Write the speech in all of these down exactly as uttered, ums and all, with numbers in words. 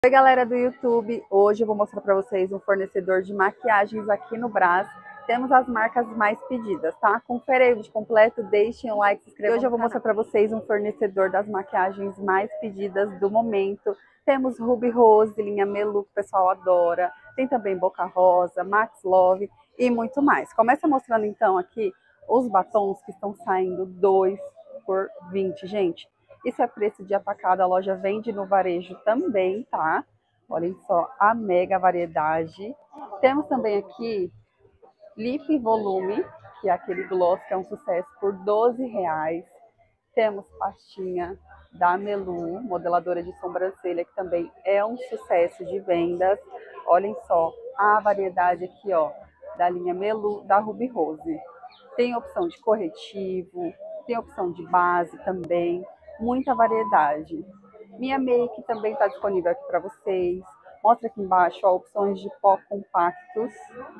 Oi galera do YouTube, hoje eu vou mostrar para vocês um fornecedor de maquiagens aqui no Brás. Temos as marcas mais pedidas, tá? Confere aí o vídeo completo, deixem o like, se inscrevam. Hoje eu vou mostrar para vocês um fornecedor das maquiagens mais pedidas do momento. Temos Ruby Rose, linha Melu, que o pessoal adora. Tem também Boca Rosa, Max Love e muito mais. Começa mostrando então aqui os batons que estão saindo dois por vinte, gente. Isso é preço de atacado, a loja vende no varejo também, tá? Olhem só a mega variedade. Temos também aqui Lip Volume, que é aquele gloss que é um sucesso, por doze reais. Temos pastinha da Melu, modeladora de sobrancelha, que também é um sucesso de vendas. Olhem só a variedade aqui, ó, da linha Melu, da Ruby Rose. Tem opção de corretivo, tem opção de base também, muita variedade. Minha make também está disponível aqui para vocês. Mostra aqui embaixo, ó, opções de pó compactos,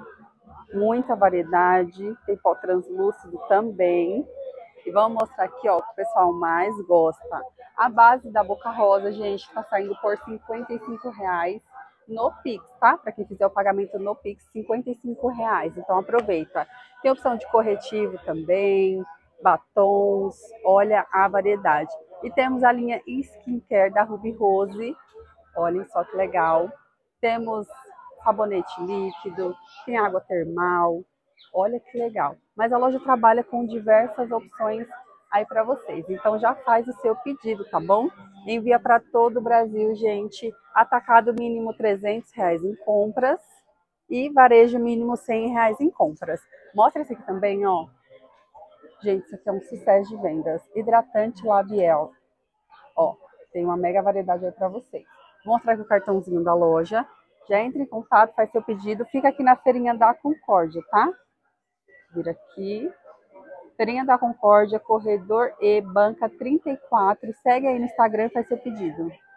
muita variedade, tem pó translúcido também. E vamos mostrar aqui, ó, o que o pessoal mais gosta. A base da Boca Rosa, gente, está saindo por cinquenta e cinco reais no Pix, tá? Para quem fizer o pagamento no Pix, cinquenta e cinco reais. Então aproveita. Tem opção de corretivo também, batons, olha a variedade. E temos a linha Skincare da Ruby Rose, olhem só que legal. Temos sabonete líquido, tem água termal, olha que legal. Mas a loja trabalha com diversas opções aí para vocês. Então já faz o seu pedido, tá bom? Envia para todo o Brasil, gente. Atacado mínimo trezentos reais em compras e varejo mínimo cem reais em compras. Mostra esse aqui também, ó. Gente, isso aqui é um sucesso de vendas. Hidratante Labiel. Ó, tem uma mega variedade aí para vocês. Vou mostrar aqui o cartãozinho da loja. Já entra em contato, faz seu pedido. Fica aqui na Feirinha da Concórdia, tá? Vira aqui. Feirinha da Concórdia, Corredor E, Banca trinta e quatro. Segue aí no Instagram e faz seu pedido.